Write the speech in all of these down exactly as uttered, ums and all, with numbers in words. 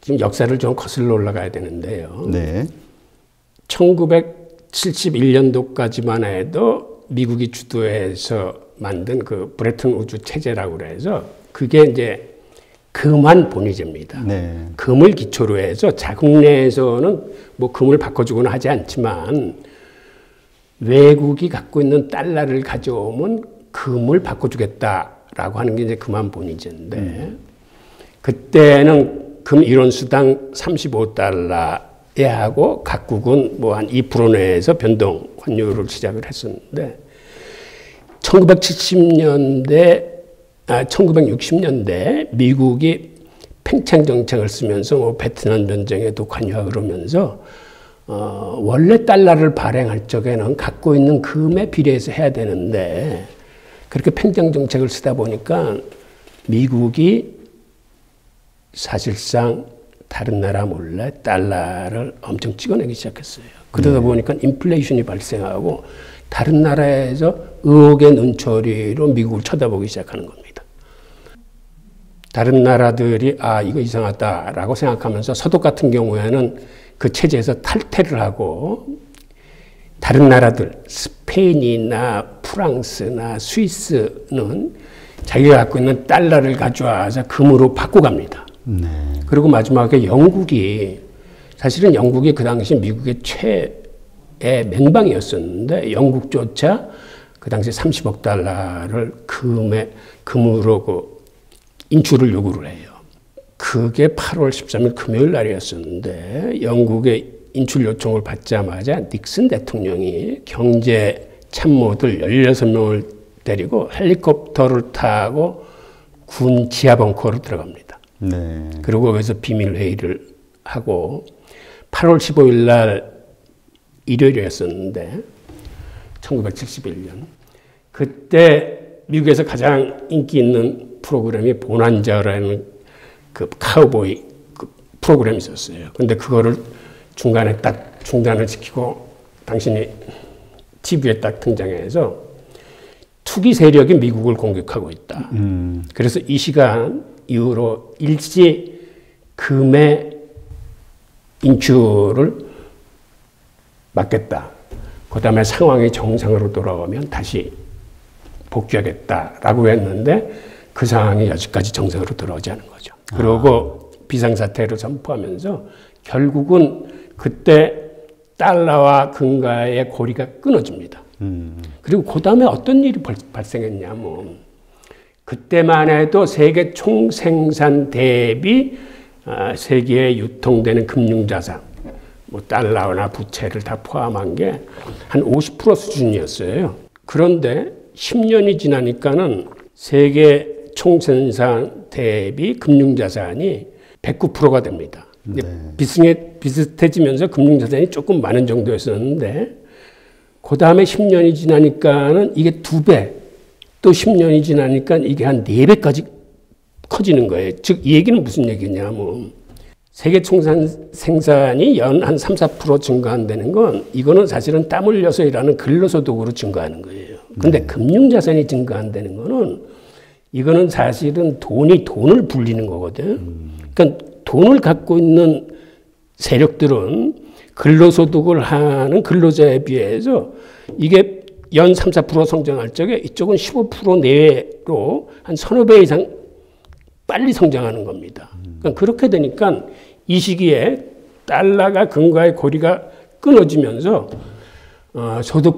지금 역사를 좀 거슬러 올라가야 되는데요. 네. 천구백칠십일 년도까지만 해도 미국이 주도해서 만든 그 브레튼 우드 체제라고 그래서 그게 이제 금환 본위제입니다. 네. 금을 기초로 해서 자국 내에서는 뭐 금을 바꿔주거나 하지 않지만 외국이 갖고 있는 달러를 가져오면 금을 바꿔주겠다라고 하는 게 이제 금환 본위제인데 음. 그때는 금 일 온수당 삼십오 달러에 하고 각국은 뭐 한 이 퍼센트 내에서 변동 환율을 시작을 했었는데 천구백칠십 년대 아, 천구백육십 년대 미국이 팽창 정책을 쓰면서 뭐 베트남 전쟁에도 관여하고 그러면서 어, 원래 달러를 발행할 적에는 갖고 있는 금에 비례해서 해야 되는데 그렇게 팽창 정책을 쓰다 보니까 미국이 사실상 다른 나라 몰래 달러를 엄청 찍어내기 시작했어요. 그러다 네. 보니까 인플레이션이 발생하고 다른 나라에서 의혹의 눈초리로 미국을 쳐다보기 시작하는 겁니다. 다른 나라들이 아 이거 이상하다라고 생각하면서 서독 같은 경우에는 그 체제에서 탈퇴를 하고 다른 나라들 스페인이나 프랑스나 스위스는 자기가 갖고 있는 달러를 가져와서 금으로 바꿔갑니다. 네. 그리고 마지막에 영국이 사실은 영국이 그 당시 미국의 최애 맹방이었었는데 영국조차 그 당시 삼십억 달러를 금에 금으로 그 인출을 요구를 해요. 그게 팔월 십삼일 금요일 날이었었는데 영국의 인출 요청을 받자마자 닉슨 대통령이 경제 참모들 열여섯 명을 데리고 헬리콥터를 타고 군 지하 벙커로 들어갑니다. 네. 그리고 거기서 비밀 회의를 하고 팔월 십오일 날 일요일이었었는데 천구백칠십일 년 그때 미국에서 가장 인기 있는 프로그램이 보난자라는 그 카우보이 그 프로그램이 있었어요. 근데 그거를 중간에 딱 중단을 시키고 당신이 티비에 딱 등장해서 투기 세력이 미국을 공격하고 있다. 음. 그래서 이 시간 이후로 일시 금의 인출을 막겠다. 그 다음에 상황이 정상으로 돌아오면 다시 복귀하겠다라고 했는데 그 상황이 여지까지 정상으로 돌아오지 않은 거죠. 그리고 아. 비상사태를 선포하면서 결국은 그때 달러와 금과의 고리가 끊어집니다. 음. 그리고 그 다음에 어떤 일이 발생했냐면 그때만 해도 세계 총생산 대비 세계에 유통되는 금융자산, 뭐 달러나 부채를 다 포함한 게 한 오십 퍼센트 수준이었어요. 그런데 십 년이 지나니까는 세계 총생산 대비 금융자산이 백구 퍼센트가 됩니다. 네. 비슷해, 비슷해지면서 금융자산이 조금 많은 정도였었는데 그 다음에 십 년이 지나니까는 이게 두 배, 또 십 년이 지나니까 이게 한 네 배까지 커지는 거예요. 즉, 이 얘기는 무슨 얘기냐면 세계 총산 생산이 연 한 삼, 사 퍼센트 증가한다는 건 이거는 사실은 땀 흘려서 일하는 근로소득으로 증가하는 거예요. 근데 네. 금융자산이 증가한다는 거는 이거는 사실은 돈이 돈을 불리는 거거든. 음. 그러니까 돈을 갖고 있는 세력들은 근로소득을 하는 근로자에 비해서 이게 연 삼, 사 퍼센트 성장할 적에 이쪽은 십오 퍼센트 내외로 한 서너 배 이상 빨리 성장하는 겁니다. 그러니까 그렇게 되니까 이 시기에 달러가 금과의 고리가 끊어지면서 어, 소득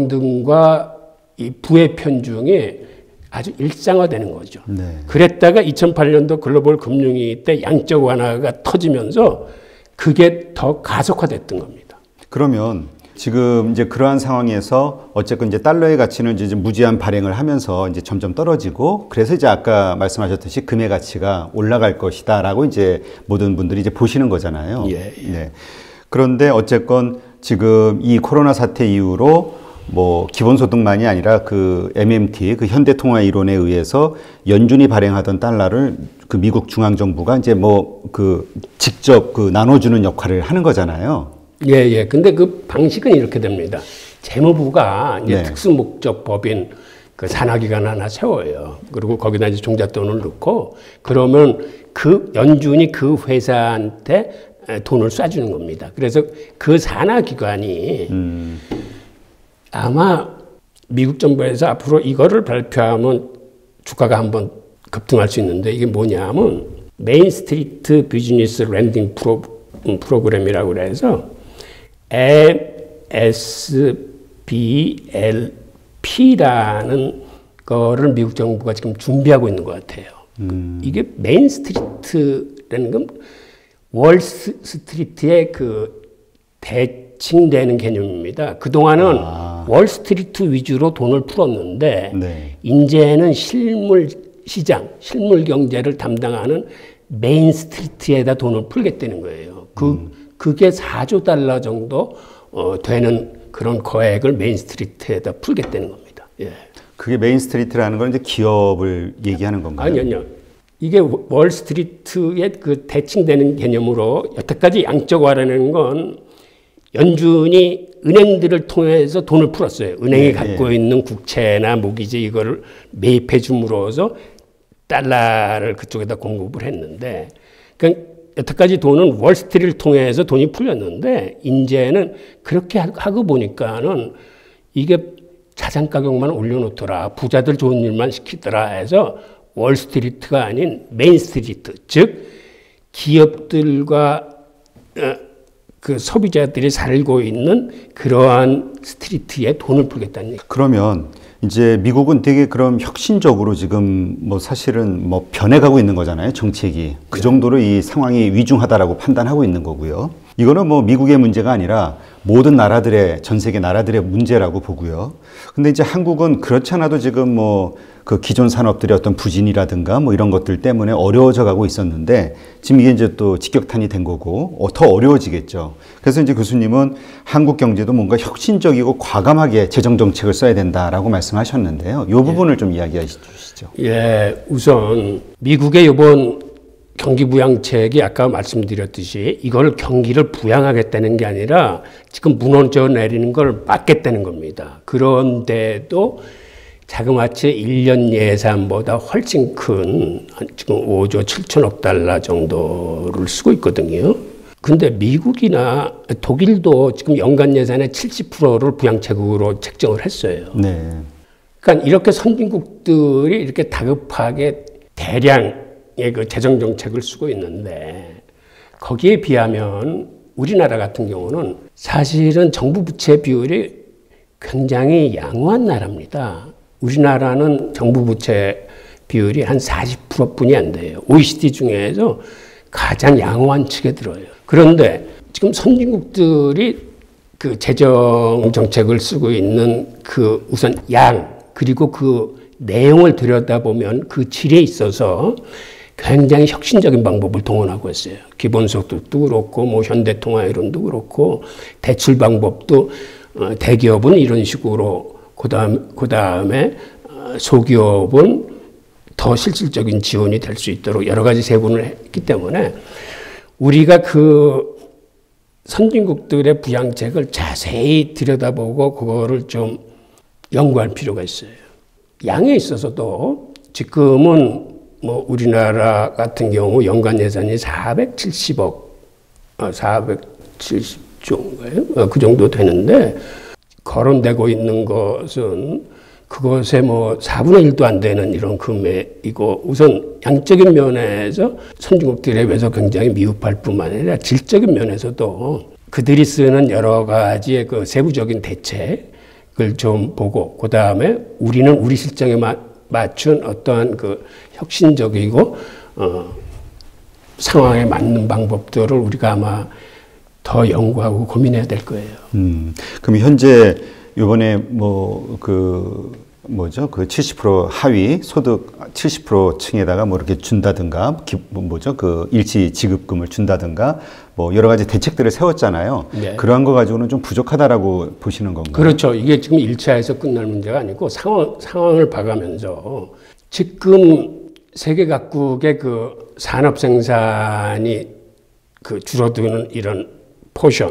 불평등과 이 부의 편중이 아주 일상화되는 거죠. 네. 그랬다가 이천팔 년도 글로벌 금융위기 때 양적 완화가 터지면서 그게 더 가속화됐던 겁니다. 그러면 지금 이제 그러한 상황에서 어쨌든 이제 달러의 가치는 이제 무제한 발행을 하면서 이제 점점 떨어지고 그래서 이제 아까 말씀하셨듯이 금의 가치가 올라갈 것이다라고 이제 모든 분들이 이제 보시는 거잖아요. 예, 예. 네. 그런데 어쨌건 지금 이 코로나 사태 이후로 뭐 기본소득만이 아니라 그 엠엠티 그 현대통화 이론에 의해서 연준이 발행하던 달러를 그 미국 중앙정부가 이제 뭐 그 직접 그 나눠주는 역할을 하는 거잖아요. 예, 예. 근데 그 방식은 이렇게 됩니다. 재무부가 이제 네. 특수목적 법인 그 산하기관 하나 세워요. 그리고 거기다 이제 종잣돈을 넣고 그러면 그 연준이 그 회사한테 돈을 쏴주는 겁니다. 그래서 그 산하기관이 음. 아마 미국 정부에서 앞으로 이거를 발표하면 주가가 한번 급등할 수 있는데 이게 뭐냐면 메인 스트리트 비즈니스 랜딩 프로, 프로그램이라고 그래서 엠에스비엘피라는 거를 미국 정부가 지금 준비하고 있는 것 같아요. 음. 이게 메인 스트리트라는 건 월스트리트의 그 대칭되는 개념입니다. 그동안은 아. 월스트리트 위주로 돈을 풀었는데 네. 이제는 실물 시장, 실물 경제를 담당하는 메인 스트리트에다 돈을 풀겠다는 거예요. 그, 음. 그게 사조 달러 정도 어, 되는 그런 거액을 메인 스트리트에다 풀겠다는 겁니다. 예. 그게 메인 스트리트라는 건 이제 기업을 얘기하는 건가요? 아니요, 아니요. 이게 월스트리트의 그 대칭되는 개념으로 여태까지 양적화라는 건 연준이 은행들을 통해서 돈을 풀었어요. 은행이 네, 갖고 네. 있는 국채나 모기지 이거를 매입해 줌으로써 달러를 그쪽에다 공급을 했는데, 그러니까 여태까지 돈은 월스트리트를 통해서 돈이 풀렸는데, 이제는 그렇게 하고 보니까는 이게 자산 가격만 올려놓더라, 부자들 좋은 일만 시키더라 해서 월스트리트가 아닌 메인스트리트, 즉 기업들과 어, 그 소비자들이 살고 있는 그러한 스트리트에 돈을 풀겠다는 얘기. 그러면 이제 미국은 되게 그럼 혁신적으로 지금 뭐 사실은 뭐 변해가고 있는 거잖아요, 정책이. 그 정도로 이 상황이 위중하다라고 판단하고 있는 거고요. 이거는 뭐 미국의 문제가 아니라 모든 나라들의, 전 세계 나라들의 문제라고 보고요. 근데 이제 한국은 그렇지 않아도 지금 뭐 그 기존 산업들의 어떤 부진이라든가 뭐 이런 것들 때문에 어려워져 가고 있었는데 지금 이게 이제 또 직격탄이 된 거고 어, 더 어려워지겠죠. 그래서 이제 교수님은 한국 경제도 뭔가 혁신적이고 과감하게 재정 정책을 써야 된다라고 말씀하셨는데요. 이 부분을 예. 좀 이야기해 주시죠. 예, 우선 미국의 이번 경기 부양책이 아까 말씀드렸듯이 이걸 경기를 부양하겠다는 게 아니라 지금 무너져 내리는 걸 막겠다는 겁니다. 그런데도 자그마치 일 년 예산보다 훨씬 큰 지금 오조 칠천억 달러 정도를 쓰고 있거든요. 근데 미국이나 독일도 지금 연간 예산의 칠십 퍼센트를 부양책으로 책정을 했어요. 네. 그러니까 이렇게 선진국들이 이렇게 다급하게 대량의 그 재정 정책을 쓰고 있는데 거기에 비하면 우리나라 같은 경우는 사실은 정부 부채 비율이 굉장히 양호한 나라입니다. 우리나라는 정부 부채 비율이 한 사십 퍼센트뿐이 안 돼요. 오이시디 중에서 가장 양호한 측에 들어요. 그런데 지금 선진국들이 그 재정 정책을 쓰고 있는 그 우선 양 그리고 그 내용을 들여다보면 그 질에 있어서 굉장히 혁신적인 방법을 동원하고 있어요. 기본소득도 그렇고 뭐 현대통화이론도 그렇고 대출 방법도 어, 대기업은 이런 식으로 그다음 그다음에 어, 소기업은 더 실질적인 지원이 될 수 있도록 여러 가지 세분을 했기 때문에 우리가 그 선진국들의 부양책을 자세히 들여다보고 그거를 좀 연구할 필요가 있어요. 양에 있어서도 지금은 뭐 우리나라 같은 경우 연간 예산이 사백칠십억, 어, 사백칠십조인가요? 어, 그 정도 되는데 거론되고 있는 것은 그것의 뭐 사분의 일도 안 되는 이런 금액이고 우선 양적인 면에서 선진국들에 비해서 굉장히 미흡할 뿐만 아니라 질적인 면에서도 그들이 쓰는 여러 가지의 그 세부적인 대책을 좀 보고 그 다음에 우리는 우리 실정에 맞춘 어떠한 그 혁신적이고 어, 상황에 맞는 방법들을 우리가 아마 더 연구하고 고민해야 될 거예요. 음, 그럼 현재 이번에 뭐 그 뭐죠 그 칠십 퍼센트 하위 소득 칠십 퍼센트 층에다가 뭐 이렇게 준다든가 기, 뭐죠 그 일시 지급금을 준다든가 뭐 여러 가지 대책들을 세웠잖아요. 네. 그러한 거 가지고는 좀 부족하다라고 보시는 건가요? 그렇죠. 이게 지금 일 차에서 끝날 문제가 아니고 상황 상황을 봐가면서 지금 세계 각국의 그 산업 생산이 그 줄어드는 이런 포션, 그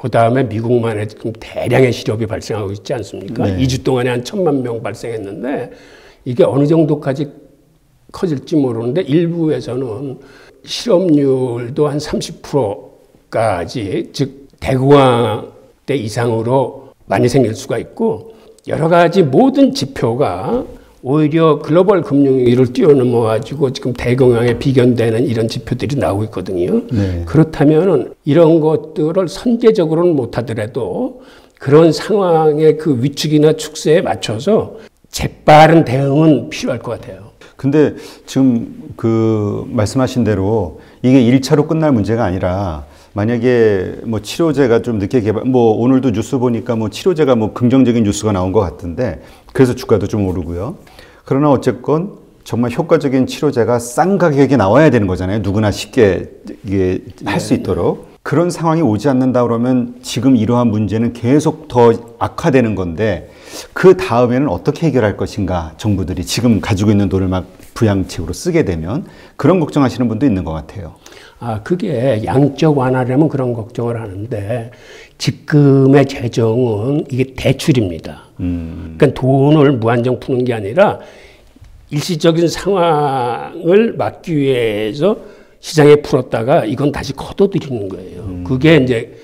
그 다음에 미국만에 지금 대량의 실업이 발생하고 있지 않습니까? 네. 이 주 동안에 한 천만 명 발생했는데 이게 어느 정도까지 커질지 모르는데 일부에서는 실업률도 한 삼십 퍼센트까지 즉 대공황 때 이상으로 많이 생길 수가 있고 여러 가지 모든 지표가 오히려 글로벌 금융위기를 뛰어넘어 가지고 지금 대공황에 비견되는 이런 지표들이 나오고 있거든요. 네. 그렇다면은 이런 것들을 선제적으로는 못하더라도 그런 상황의 그 위축이나 축세에 맞춰서 재빠른 대응은 필요할 것 같아요. 근데 지금 그 말씀하신 대로 이게 일 차로 끝날 문제가 아니라 만약에 뭐 치료제가 좀 늦게 개발, 뭐 오늘도 뉴스 보니까 뭐 치료제가 뭐 긍정적인 뉴스가 나온 것 같은데 그래서 주가도 좀 오르고요. 그러나 어쨌건 정말 효과적인 치료제가 싼 가격에 나와야 되는 거잖아요. 누구나 쉽게 이게 할 수 있도록. 그런 상황이 오지 않는다 그러면 지금 이러한 문제는 계속 더 악화되는 건데 그 다음에는 어떻게 해결할 것인가 정부들이 지금 가지고 있는 돈을 막 부양책으로 쓰게 되면 그런 걱정하시는 분도 있는 것 같아요. 아, 그게 양적 완화라면 그런 걱정을 하는데 지금의 재정은 이게 대출입니다. 음. 그러니까 돈을 무한정 푸는 게 아니라 일시적인 상황을 막기 위해서 시장에 풀었다가 이건 다시 걷어들이는 거예요. 음. 그게 이제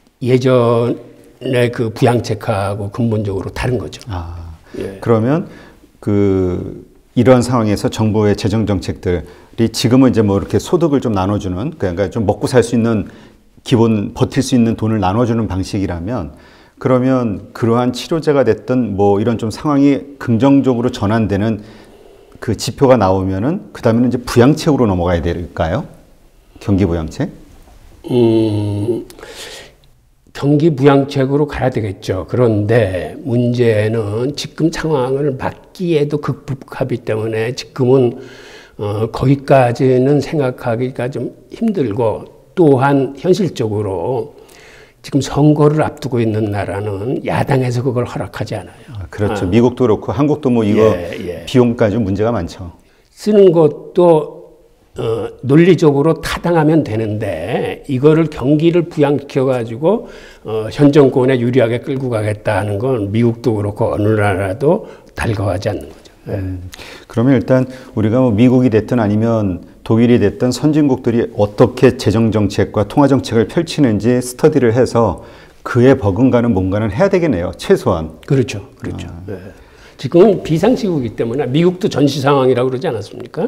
예전의 그 부양책하고 근본적으로 다른 거죠. 아, 예. 그러면 그 이런 상황에서 정부의 재정 정책들이 지금은 이제 뭐 이렇게 소득을 좀 나눠주는 그러니까 좀 먹고 살 수 있는 기본 버틸 수 있는 돈을 나눠주는 방식이라면 그러면 그러한 치료제가 됐든 뭐 이런 좀 상황이 긍정적으로 전환되는 그 지표가 나오면은 그 다음에는 이제 부양책으로 넘어가야 될까요? 경기 부양책? 음, 경기 부양책으로 가야 되겠죠. 그런데 문제는 지금 상황을 막기에도 극복하기 때문에 지금은 어, 거기까지는 생각하기가 좀 힘들고 또한 현실적으로 지금 선거를 앞두고 있는 나라는 야당에서 그걸 허락하지 않아요. 아, 그렇죠. 아. 미국도 그렇고 한국도 뭐 이거 예, 예. 비용까지 문제가 많죠. 쓰는 것도 어, 논리적으로 타당하면 되는데 이거를 경기를 부양시켜 가지고 어, 현 정권에 유리하게 끌고 가겠다는 건 미국도 그렇고 어느 나라도 달가워하지 않는 거죠. 예. 음, 그러면 일단 우리가 뭐 미국이 됐든 아니면 독일이 됐든 선진국들이 어떻게 재정 정책과 통화 정책을 펼치는지 스터디를 해서 그에 버금가는 뭔가는 해야 되겠네요. 최소한. 그렇죠. 그렇죠. 아. 네. 지금은 비상시국이기 때문에 미국도 전시 상황이라고 그러지 않았습니까?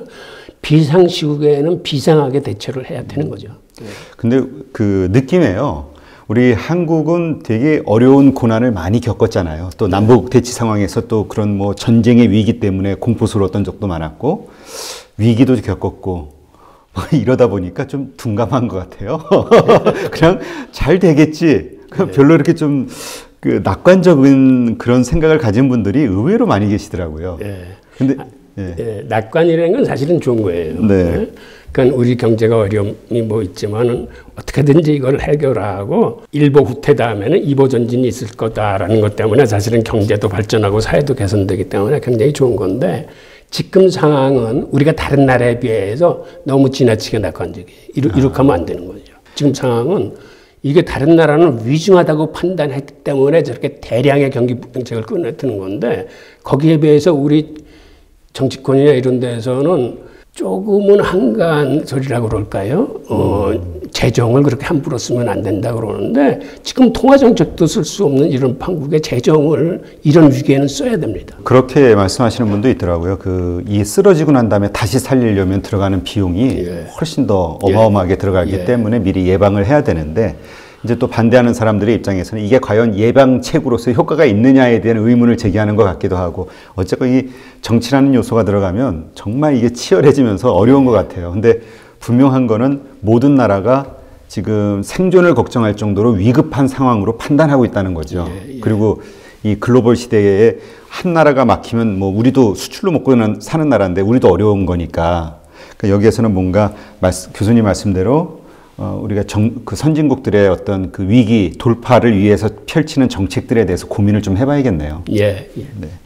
비상시국에는 비상하게 대처를 해야 되는 거죠. 네. 근데 그 느낌이에요. 우리 한국은 되게 어려운 고난을 많이 겪었잖아요. 또 남북 대치 상황에서 또 그런 뭐 전쟁의 위기 때문에 공포스러웠던 적도 많았고 위기도 겪었고 뭐 이러다 보니까 좀 둔감한 것 같아요. 그냥 잘 되겠지. 네. 별로 이렇게 좀 그 낙관적인 그런 생각을 가진 분들이 의외로 많이 계시더라고요. 네. 근데 예. 예, 낙관이라는 건 사실은 좋은 거예요. 네. 그러니까 우리 경제가 어려움이 뭐 있지만은 어떻게든지 이걸 해결하고 일보 후퇴 다음에는 이보 전진이 있을 거다라는 것 때문에 사실은 경제도 발전하고 사회도 개선되기 때문에 굉장히 좋은 건데 지금 상황은 우리가 다른 나라에 비해서 너무 지나치게 낙관적이에요. 이렇게 아. 하면 안 되는 거죠. 지금 상황은 이게 다른 나라는 위중하다고 판단했기 때문에 저렇게 대량의 경기 부양책을 꺼내드는 건데 거기에 비해서 우리 정치권이나 이런 데서는 조금은 한가한 소리라고 그럴까요? 어, 재정을 그렇게 함부로 쓰면 안 된다 그러는데 지금 통화정책도 쓸 수 없는 이런 판국의 재정을 이런 위기에는 써야 됩니다. 그렇게 말씀하시는 분도 있더라고요. 그 이 쓰러지고 난 다음에 다시 살리려면 들어가는 비용이 예. 훨씬 더 어마어마하게 예. 들어가기 예. 때문에 미리 예방을 해야 되는데 이제 또 반대하는 사람들의 입장에서는 이게 과연 예방책으로서 효과가 있느냐에 대한 의문을 제기하는 것 같기도 하고 어쨌건 이 정치라는 요소가 들어가면 정말 이게 치열해지면서 어려운 것 같아요. 근데 분명한 거는 모든 나라가 지금 생존을 걱정할 정도로 위급한 상황으로 판단하고 있다는 거죠. 예, 예. 그리고 이 글로벌 시대에 한 나라가 막히면 뭐 우리도 수출로 먹고 사는 나라인데 우리도 어려운 거니까 그러니까 여기에서는 뭔가 말씀, 교수님 말씀대로 어, 우리가 정, 그 선진국들의 어떤 그 위기 돌파를 위해서 펼치는 정책들에 대해서 고민을 좀 해봐야겠네요. 예. 예. 네.